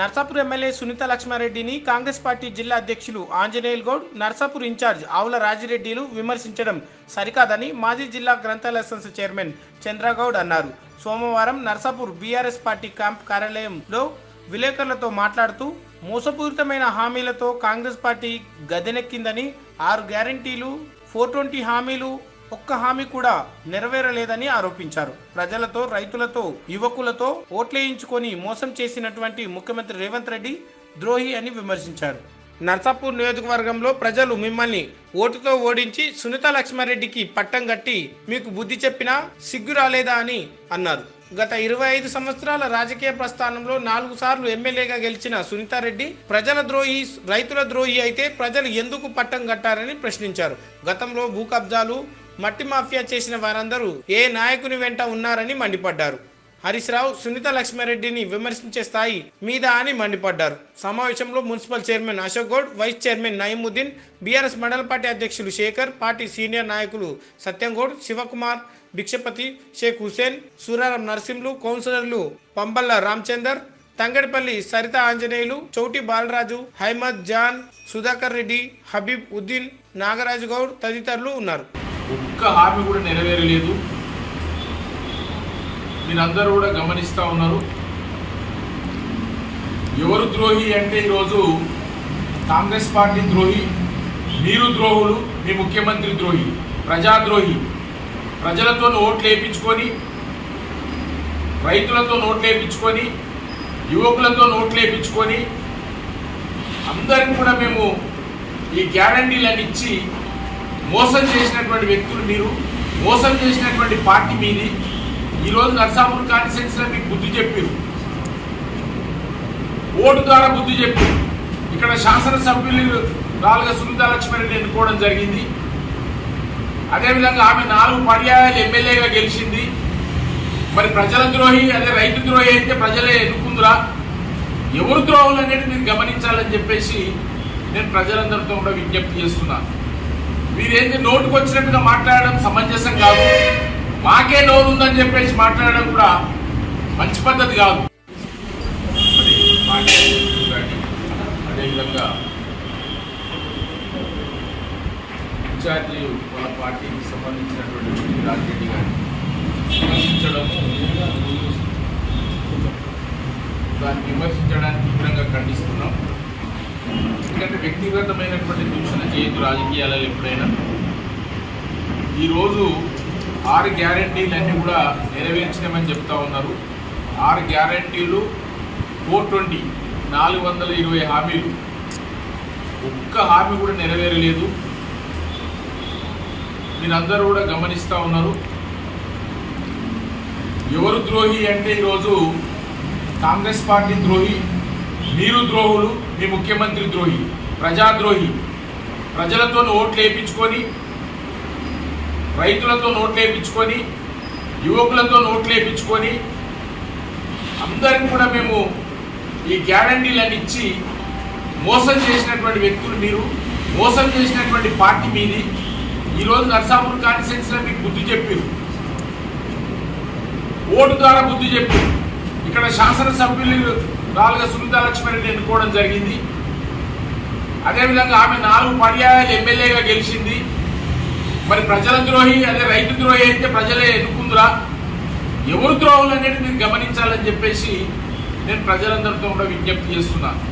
Narsapur MLA Sunitha లక్ష్మారెడ్డిని Congress party జిల్లా అధ్యక్షులు ఆంజనేయుల్ గౌడ్, నర్సాపూర్ ఇన్ఛార్జ్ ఆవుల రాజిరెడ్డిలు విమర్శించడం సరికాదని మాజీ జిల్లా గ్రంథాలయ సంస్థ చైర్మన్ చంద్రగౌడ్ అన్నారు. సోమవారం నర్సాపూర్ బీఆర్ఎస్ పార్టీ క్యాంప్ కార్యాలయంలో విలేకరులతో మాట్లాడుతూ మోసపూరితమైన హామీలతో కాంగ్రెస్ పార్టీ గద్దెనెక్కిందని, 6 గ్యారంటీలు, 420 హామీలు ఒక్క హామీ కూడా నెరవేరలేదని ఆరోపించారు. ప్రజలతో, రైతులతో, యువకులతో ఓట్లేయించుకొని మోసం చేసినటువంటి ముఖ్యమంత్రి రేవంత్ రెడ్డి ద్రోహి అని విమర్శించారు. నర్సాపూర్ నియోజకవర్గంలో ప్రజలు మిమ్మల్ని ఓటుతో ఓడించి సునీత లక్ష్మారెడ్డికి పట్టం కట్టి మీకు బుద్ధి చెప్పినా సిగ్గు రాలేదా అని అన్నారు. గత 25 సంవత్సరాల రాజకీయ ప్రస్థానంలో 4 సార్లు ఎమ్మెల్యేగా గెలిచిన సునీతారెడ్డి ప్రజల ద్రోహి, రైతుల ద్రోహి అయితే ప్రజలు ఎందుకు పట్టం కట్టారని ప్రశ్నించారు. గతంలో భూ కబ్జాలు, మట్టి మాఫియా చేసిన వారందరూ ఏ నాయకుని వెంట ఉన్నారని మండిపడ్డారు. హరీష్ రావు సునీత లక్ష్మారెడ్డిని విమర్శించే స్థాయి మీద అని మండిపడ్డారు. సమావేశంలో municipal chairman Ashok Goud, vice chairman Nayeemuddin, BRS mandal party అధ్యక్షులు శేఖర్, పార్టీ సీనియర్ నాయకులు సత్యంగౌడ్, శివకుమార్, భిక్షపతి, షేక్ హుసేన్, సూరారం నరసింహులు, కౌన్సిలర్లు పంబల్ల రామచందర్, తంగడిపల్లి సరిత ఆంజనేయులు, చౌటి బాలరాజు, హైమద్ జాన్, సుధాకర్ రెడ్డి, హబీబ్ ఉద్దీన్, నాగరాజు గౌడ్ తదితరులు ఉన్నారు. ఒక్క హామీ కూడా నెరవేరలేదు. మీరందరూ కూడా గమనిస్తూ ఉన్నారు. ఎవరు ద్రోహి అంటే ఈరోజు కాంగ్రెస్ పార్టీ ద్రోహి, మీరు ద్రోహులు, మీ ముఖ్యమంత్రి ద్రోహి, ప్రజాద్రోహి. ప్రజలతో ఓట్లు వేయించుకొని, రైతులతో ఓట్లు వేయించుకొని, యువకులతో ఓట్లు వేయించుకొని అందరికి కూడా మేము ఈ గ్యారంటీలను ఇచ్చి మోసం చేసినటువంటి వ్యక్తులు మీరు, మోసం చేసినటువంటి పార్టీ మీది. ఈరోజు నర్సాపూర్ కాన్స్టిట్యున్సీలో మీకు బుద్ధి చెప్పారు, ఓటు ద్వారా బుద్ధి చెప్పారు. ఇక్కడ శాసనసభ్యులు రాలుగా సునీత లక్ష్మారెడ్డి ఎన్నుకోవడం జరిగింది. అదేవిధంగా ఆమె 4 పర్యాయాలు ఎమ్మెల్యేగా గెలిచింది. మరి ప్రజల ద్రోహి, అదే రైతు ద్రోహి అయితే ప్రజలే ఎన్నుకుందురా? ఎవరు ద్రోహులు అనేది మీరు గమనించాలని చెప్పేసి నేను ప్రజలందరితో కూడా విజ్ఞప్తి చేస్తున్నాను. మీరేంటి నోటుకు వచ్చినట్టుగా మాట్లాడడం సమంజసం కాదు. మాకే నోరు ఉందని చెప్పేసి మాట్లాడడం కూడా మంచి పద్ధతి కాదు. అదేవిధంగా ఇన్ఛార్జి వాళ్ళ పార్టీకి సంబంధించినటువంటి రాజిరెడ్డి గారిని విమర్శించడము, దాన్ని విమర్శించడానికి తీవ్రంగా ఖండిస్తున్నాం. ఎందుకంటే వ్యక్తిగతమైనటువంటి దూషణ చేయొద్దు రాజకీయాలలో ఎప్పుడైనా. ఈరోజు 6 గ్యారంటీలన్నీ కూడా నెరవేర్చినామని చెప్తా ఉన్నారు. 6 గ్యారంటీలు, 420, 420 హామీలు, ఒక్క హామీ కూడా నెరవేరలేదు. మీరందరూ కూడా గమనిస్తూ ఉన్నారు. ఎవరు ద్రోహి అంటే ఈరోజు కాంగ్రెస్ పార్టీ ద్రోహి, మీరు ద్రోహులు, మీ ముఖ్యమంత్రి ద్రోహి, ప్రజాద్రోహి. ప్రజలతో ఓట్లు వేయించుకొని, రైతులతో ఓట్లు వేయించుకొని, యువకులతో ఓట్లు వేయించుకొని అందరికి కూడా మేము ఈ గ్యారంటీలను ఇచ్చి మోసం చేసినటువంటి వ్యక్తులు మీరు, మోసం చేసినటువంటి పార్టీ మీది. ఈరోజు నర్సాపూర్ కాన్స్టిట్యున్సీలో మీకు బుద్ధి చెప్పారు, ఓటు ద్వారా బుద్ధి చెప్పారు. ఇక్కడ శాసనసభ్యులు రాలుగా సునీత లక్ష్మారెడ్డి ఎన్నుకోవడం జరిగింది. అదేవిధంగా ఆమె 4 పర్యాయాలు ఎమ్మెల్యేగా గెలిచింది. మరి ప్రజల ద్రోహి, అదే రైతు ద్రోహి అయితే ప్రజలే ఎన్నుకుందురా? ఎవరు ద్రోహులు అనేది మీరు గమనించాలని చెప్పేసి నేను ప్రజలందరితో కూడా విజ్ఞప్తి చేస్తున్నాను.